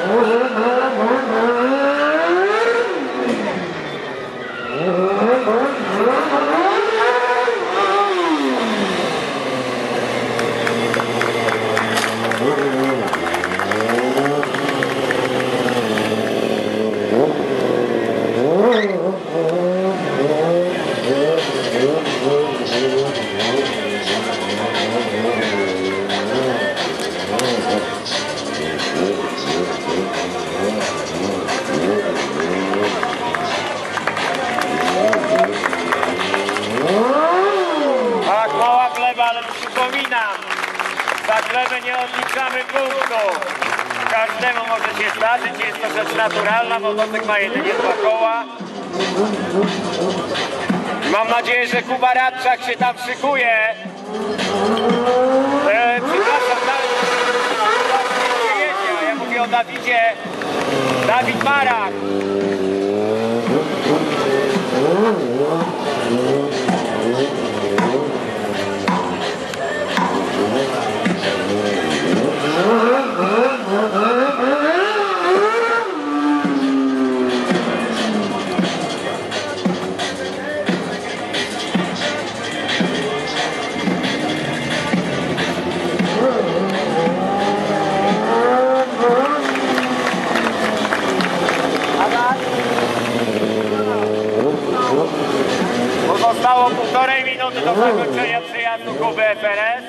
Ale przypominam, za glebę nie odliczamy punktów. Każdemu może się zdarzyć, jest to rzecz naturalna, motocykl ma jedynie 2 koła. Mam nadzieję, że Kuba Radczak się tam szykuje. Przepraszam, nie jedzie, ja mówię o Dawidzie. Dawid Marak. Pozostało 1,5 minuty do zakończenia przejazdu Kuby FRS.